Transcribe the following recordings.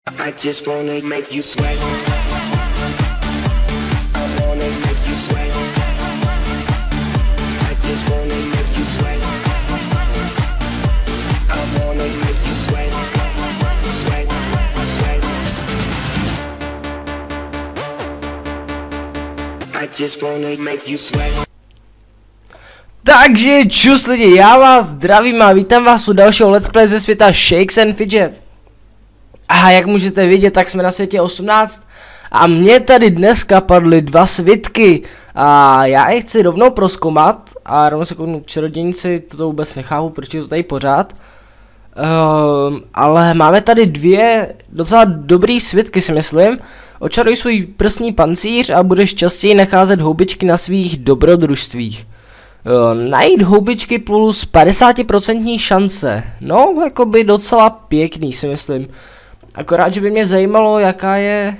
I just wanna make you sweat. I wanna make you sweat. I just wanna make you sweat. I wanna make you sweat. Sweat, sweat. I just wanna make you sweat. Takže čus lidi, já vás zdravím a vítám vás u dalšího let's play ze světa Shakes and Fidget. A jak můžete vidět, tak jsme na světě 18 a mě tady dneska padly dva svitky a já je chci rovnou prozkoumat a rovnou se kouknu k čarodějnici, to vůbec nechápu, proč je to tady pořád. Ale máme tady dvě docela dobrý svitky, si myslím. Očaruj svůj prsní pancíř a budeš častěji nacházet houbičky na svých dobrodružstvích. Najít houbičky plus 50% šance. No, jakoby docela pěkný, si myslím. Akorát, že by mě zajímalo, jaká je...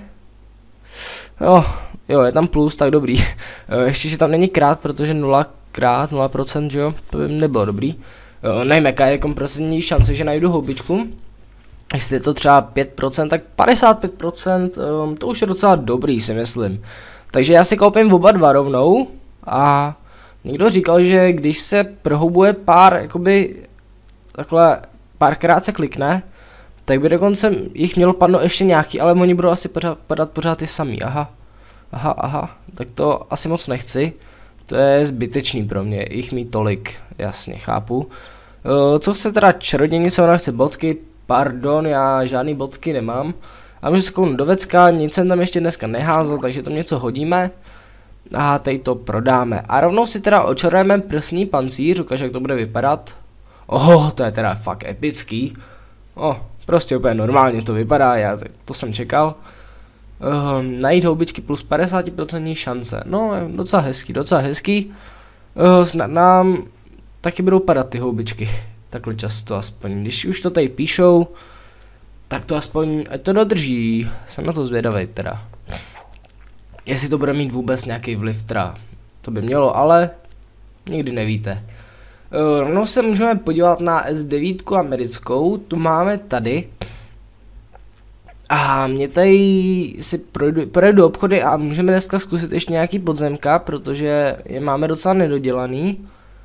Jo, je tam plus, tak dobrý. Ještě, že tam není krát, protože 0%, že jo, to by nebylo dobrý. Nevím, jaká je procentní šance, že najdu houbičku. Jestli je to třeba 5%, tak 55%, to už je docela dobrý, si myslím. Takže já si koupím oba dva rovnou a... Někdo říkal, že když se prohoubuje pár, jakoby, takhle párkrát se klikne, tak by dokonce jich mělo padnout ještě nějaký, ale oni budou asi padat pořád ty samý, aha, tak to asi moc nechci, to je zbytečný pro mě, jich mít tolik, jasně, chápu. Co chce teda čarodějnice, ona chce bodky, pardon, já žádný bodky nemám, a můžu se kouknout do vecka, nic jsem tam ještě dneska neházel, takže tam něco hodíme. A tady to prodáme. A rovnou si teda očarujeme prsní pancíř, ukáž, jak to bude vypadat. To je teda fakt epický. Prostě úplně normálně to vypadá, to jsem čekal. Najít houbičky plus 50% šance. No, docela hezký. Snad nám taky budou padat ty houbičky. Takhle často aspoň. Když už to tady píšou, tak to aspoň, ať to dodrží. Jsem na to zvědavej teda. Jestli to bude mít vůbec nějaký vliv, teda to by mělo, ale nikdy nevíte. Rovnou se můžeme podívat na S9 americkou, tu máme tady. A mě tady si projdu obchody a můžeme dneska zkusit ještě nějaký podzemka, protože je máme docela nedodělaný.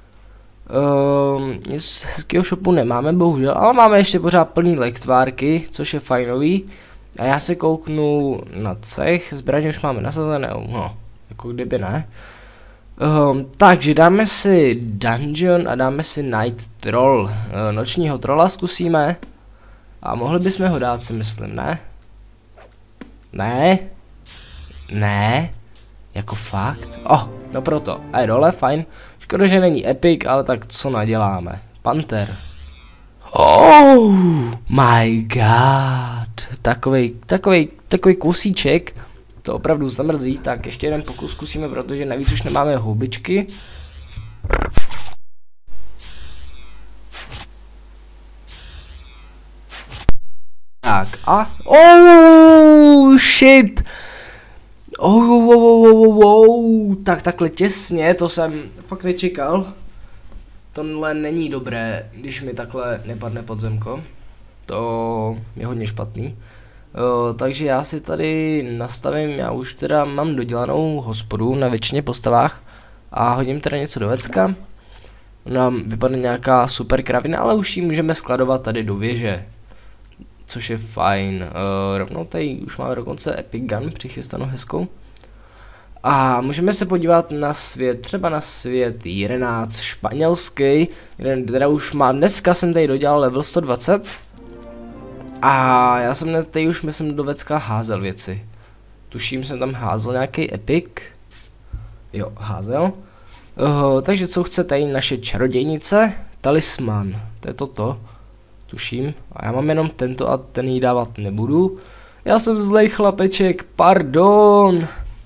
Nic hezkého shopu nemáme bohužel, ale máme ještě pořád plný lektvárky, což je fajnový. A já se kouknu na cech, zbraně už máme nasazené, jako kdyby ne. Takže dáme si Dungeon a dáme si Night Troll. Nočního trolla zkusíme. A mohli bychom ho dát, si myslím, ne? Ne? Jako fakt? No proto. A je dole, fajn. Škoda, že není epic, ale tak co naděláme? Panther. Oh my god. Takový kusíček, to opravdu zamrzí, tak ještě jeden pokus zkusíme, protože navíc už nemáme houbičky. Tak a... shit! Tak takhle těsně, to jsem fakt nečekal. Tohle není dobré, když mi takhle nepadne podzemko. To je hodně špatný. Takže já si tady nastavím, já už teda mám dodělanou hospodu na většině postavách a hodím teda něco do vecka. Nám vypadne nějaká super kravina, ale už ji můžeme skladovat tady do věže, což je fajn. Rovnou tady už máme dokonce Epic Gun přichystanou hezkou. A můžeme se podívat na svět, třeba na svět 11 španělský, kde teda už mám, dneska jsem tady dodělal level 120. A já jsem tady už myslím do vecka házel věci. Tuším, jsem tam házel nějaký epic. Jo, házel. Takže co chce tady naše čarodějnice? Talisman, to je toto. Tuším. A já mám jenom tento a ten jí dávat nebudu. Já jsem zlej chlapeček, pardon.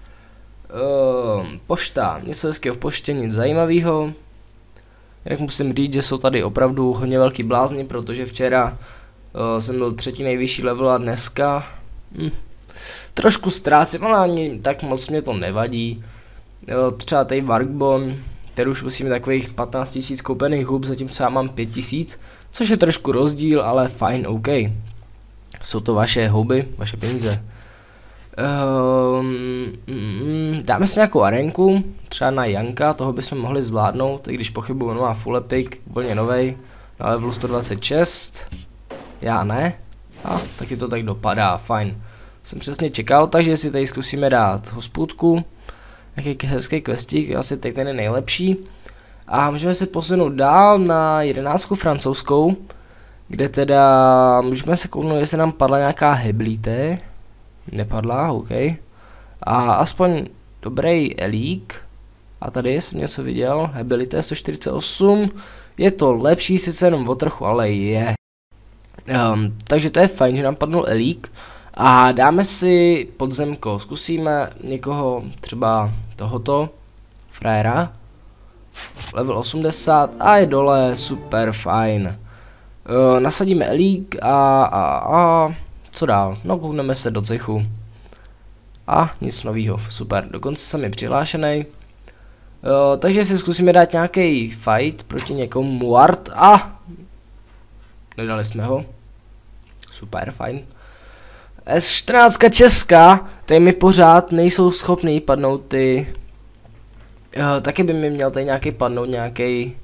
Pošta, něco hezkého v poště, nic zajímavého. Jak musím říct, že jsou tady opravdu hodně velký blázni, protože včera jsem byl 3. nejvyšší level a dneska trošku ztrácím, ale ani tak moc mě to nevadí. Třeba tady Varkbon, který už musíme takových 15 000 koupených hub, zatímco já mám 5 000, což je trošku rozdíl, ale fajn, OK. Jsou to vaše houby, vaše peníze. Dáme si nějakou arenku, třeba na Janka, toho bychom mohli zvládnout, i když pochybuju, on má full epic, úplně novej, na levelu 126, já ne, a taky to tak dopadá, fajn. Jsem přesně čekal, takže si tady zkusíme dát hospůdku, nějaký hezký questík, asi teď ten je nejlepší. A můžeme se posunout dál na 11 francouzskou, kde teda můžeme se kouknout, jestli nám padla nějaká heblíte. Nepadla, OK. A aspoň dobrý elík. A tady jsem něco viděl, hebilité 148. Je to lepší, sice jenom o trochu, ale je. Takže to je fajn, že nám padnul elík. A dáme si podzemko, zkusíme někoho, třeba tohoto frajera. Level 80 a je dole, super, fajn. Nasadíme elík a co dál? No koukneme se do cechu. A nic novýho, super, dokonce jsem je přihlášený. Takže si zkusíme dát nějaký fight proti někomu Muart a nedali jsme ho. Super, fajn. S14 česká, tady mi pořád nejsou schopný padnout ty. Taky by mi měl tady nějaký padnout nějaký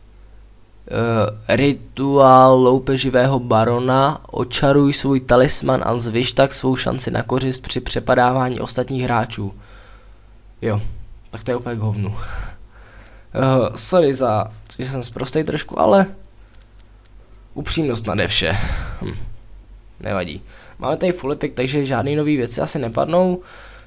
rituál loupeživého barona, očaruj svůj talisman a zvyš tak svou šanci na kořist při přepadávání ostatních hráčů. Jo, tak to je úplně k hovnu. Sorry za, že jsem zprostej trošku, ale upřímnost nade vše. Nevadí. Máme tady full epic, takže žádný nový věci asi nepadnou.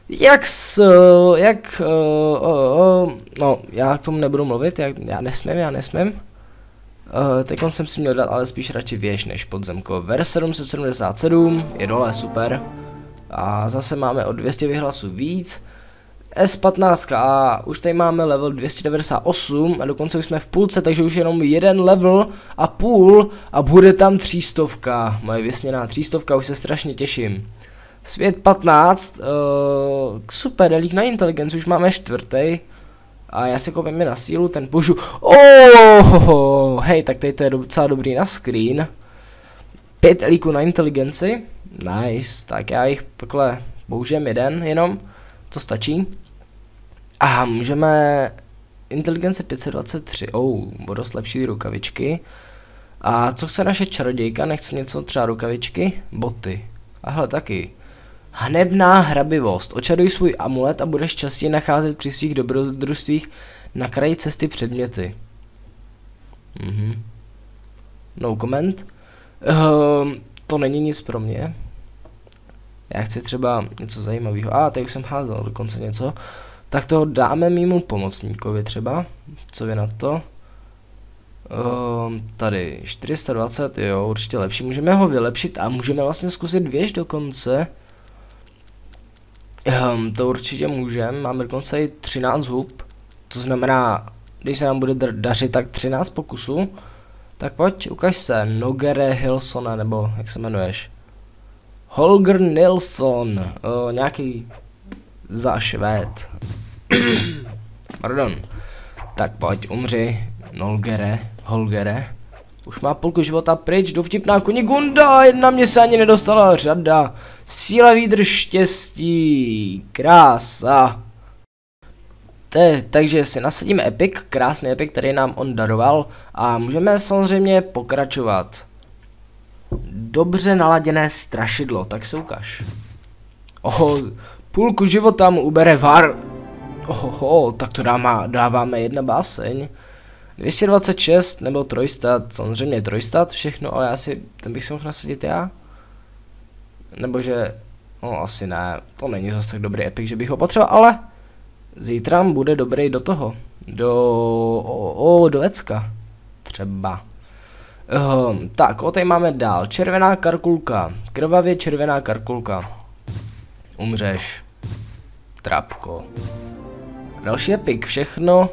No, já k tomu nebudu mluvit, já nesmím. Teď jsem si měl dát ale spíš radši věž než podzemko. Vers 777 je dole, super. A zase máme o 200 vyhlasů víc. S15 a už tady máme level 298 a dokonce už jsme v půlce, takže už jenom jeden level a půl a bude tam 300. Moje vysněná 300, už se strašně těším. Svět 15, super, elík na inteligenci, už máme 4. A já si koupím na sílu, ten použiju. Hej, tak tady to je docela dobrý na screen. 5 elíků na inteligenci, nice, tak já jich takhle použijem jeden jenom, to stačí. A můžeme inteligence 523, o dost lepší rukavičky. A co chce naše čarodějka, nechce něco třeba rukavičky, boty. A hele taky. Hanebná hrabivost. Očaruj svůj amulet a budeš častěji nacházet při svých dobrodružstvích na kraji cesty předměty. No comment. To není nic pro mě. Já chci třeba něco zajímavého. Tady už jsem házel dokonce něco. Tak to dáme mému pomocníkovi třeba. Co vy na to? Tady 420, jo, určitě lepší. Můžeme ho vylepšit a můžeme vlastně zkusit věž dokonce. To určitě můžeme, máme dokonce i 13 hub, to znamená, když se nám bude dařit tak 13 pokusů, tak pojď, ukaž se, Nogere Hilsona, nebo jak se jmenuješ? Holger Nilsson, nějaký zášvéd. Pardon. Tak pojď, umři, Holgere. Už má půlku života pryč, jdu vtipná Kunigunda, jedna mě se ani nedostala řada. Síla, výdrž, štěstí, krása. Takže si nasadíme epic, krásný epic, který nám on daroval a můžeme samozřejmě pokračovat. Dobře naladěné strašidlo, tak se ukaž. Půlku života mu ubere var. Tak to dáváme jedna báseň. 226 nebo trojstat, samozřejmě trojstat všechno, ale ten bych si mohl nasadit já. Nebo že, no asi ne, to není zase tak dobrý epic, že bych ho potřeboval, ale zítra bude dobrý do toho, do Ecka, třeba. Tak, tady máme dál, červená karkulka, krvavě červená karkulka, umřeš, trapko. Další epic, všechno.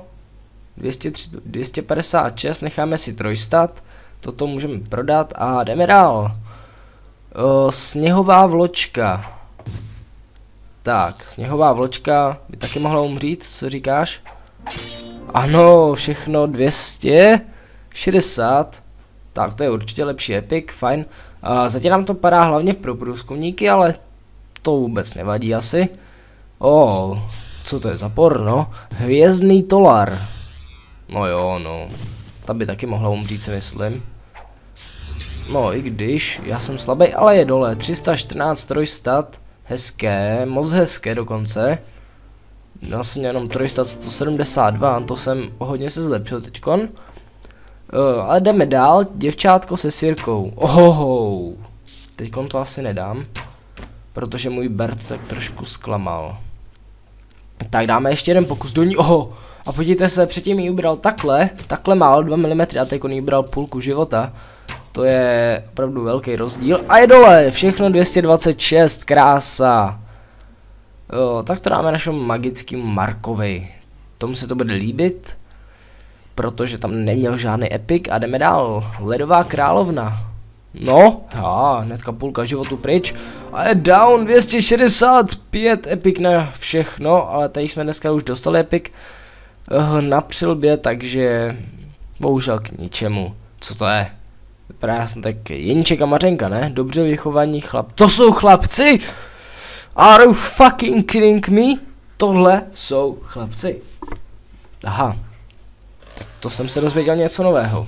256, necháme si trojstat, toto můžeme prodat a jdeme dál. Sněhová vločka. Tak, sněhová vločka by taky mohla umřít, co říkáš? Ano, všechno 260. Tak, to je určitě lepší epic, fajn. Zatím nám to padá hlavně pro průzkumníky, ale to vůbec nevadí asi. Co to je za porno? Hvězdný tolar. No jo, no. Ta by taky mohla umřít, si myslím. No, i když, já jsem slabý, ale je dole. 314 trojstat. Hezké, moc hezké dokonce. Já jsem měl jenom trojstat 172, to jsem hodně se zlepšil teďkon. Ale jdeme dál, děvčátko se sirkou. Teďkon to asi nedám. Protože můj Bert tak trošku zklamal. Tak dáme ještě jeden pokus do ní. A podívejte se, předtím jí ubral takhle málo, 2 mm, a teď on jí ubral půlku života. To je opravdu velký rozdíl. A je dole, všechno 226, krása. Tak to dáme našemu magickému Markovi. Tomu se to bude líbit, protože tam neměl žádný epic a jdeme dál. Ledová královna. No, hnedka půlka životu pryč. A je down 265 epic na všechno, ale tady jsme dneska už dostali epic na přilbě, takže bohužel k ničemu. Co to je? Vypadá jasně tak Jeníček a Mařenka, ne? Dobře vychovaní chlap. To jsou chlapci! Are you fucking kidding me? Tohle jsou chlapci. Aha. Tak to jsem se dozvěděl něco nového.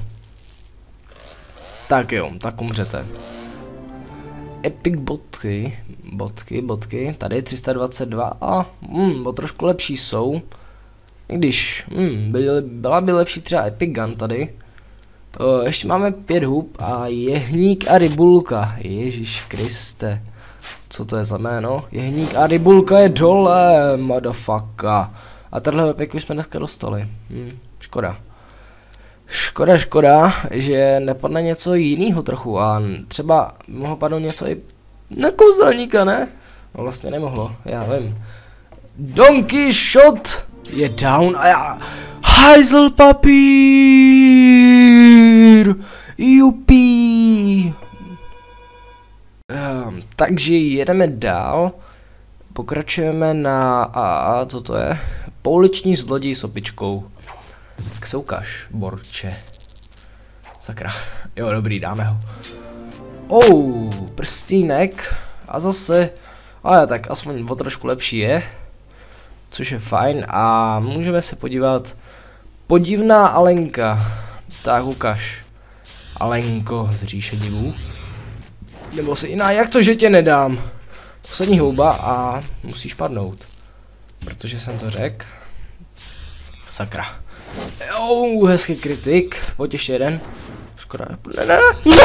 Tak jo, tak umřete. Epic bodky, tady 322 a o trošku lepší jsou. I když, byla by lepší třeba Epic Gun tady. Ještě máme 5 hub a jehník a rybulka. Ježíš Kriste. Co to je za jméno? Jehník a rybulka je dole, motherfucker. A tenhle epic už jsme dneska dostali. Škoda. Škoda, že nepadne něco jiného trochu a třeba mohlo padnout něco i na kouzelníka, ne? No vlastně nemohlo, já vím. Donkey Shot je down a já... Hajzl papír! Jupí! Takže jedeme dál. Pokračujeme na... co to je? Pouliční zloděj s opičkou. Tak se ukaž, borče. Sakra. Jo, dobrý, dáme ho. Prstínek. A zase... tak aspoň o trošku lepší je. Což je fajn. A můžeme se podívat. Podivná Alenka. Tak ukaž. Alenko z říše divů. Nebo si jiná, jak to, že tě nedám? Poslední houba a musíš padnout. Protože jsem to řekl. Sakra. Hezký kritik. Pojď ještě jeden. Škoda. Ne.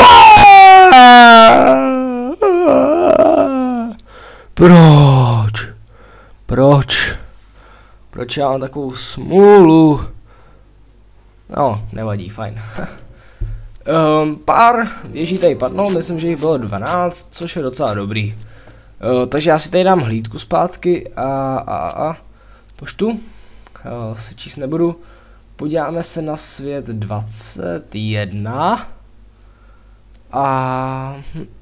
Proč já mám takovou smůlu? No, nevadí, fajn. Pár věží tady padnou, myslím, že jich bylo 12, což je docela dobrý. Takže já si tady dám hlídku zpátky a poštu. Se číst nebudu. Podíváme se na svět 21. A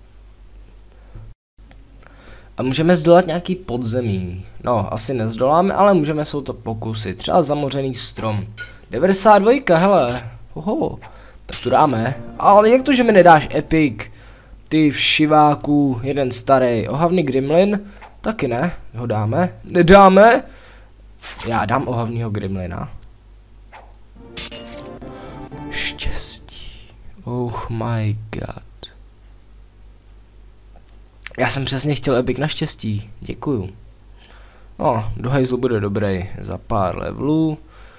můžeme zdolat nějaký podzemí. No, asi nezdoláme, ale můžeme se o to pokusit. Třeba zamořený strom. 92, hele. Tak to dáme. Ale jak to, že mi nedáš epic? Ty všiváku, jeden starý. Ohavný gremlin? Taky ne. Ho dáme. Nedáme? Já dám ohavnýho gremlina. Štěstí. Oh my god. Já jsem přesně chtěl epic na štěstí. Děkuju. No, do hajzlu bude dobrý. Za pár levelů.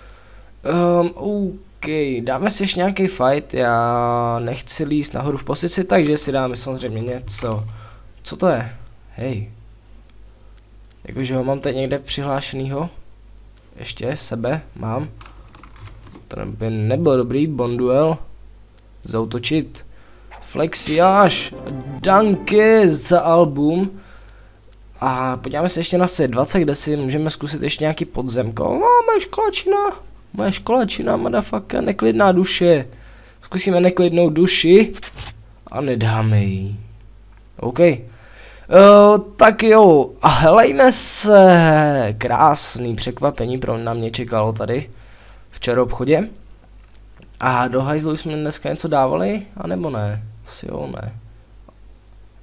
OK, dáme si ještě nějaký fight, já nechci líst nahoru v pozici, takže si dáme samozřejmě něco. Co to je? Hej. Jakože ho mám teď někde přihlášenýho? Ještě sebe mám. To by nebyl dobrý, bonduel. Zautočit. Flexiáž. Danke za album. A podíváme se ještě na svět 20, kde si můžeme zkusit ještě nějaký podzemko. Moje školačina, motherfucker, neklidná duše. Zkusíme neklidnou duši. A nedáme ji. OK. Tak jo, a helejme se. Krásný překvapení na mě čekalo tady. Včera v obchodě. A do hajzlu jsme dneska něco dávali, anebo ne? Asi jo, ne.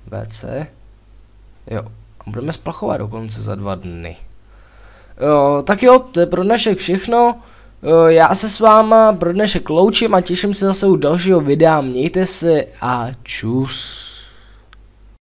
WC. Jo, budeme splachovat dokonce za 2 dny. Jo, tak jo, to je pro dnešek všechno. Já se s váma pro dnešek loučím a těším se zase u dalšího videa. Mějte se a čus.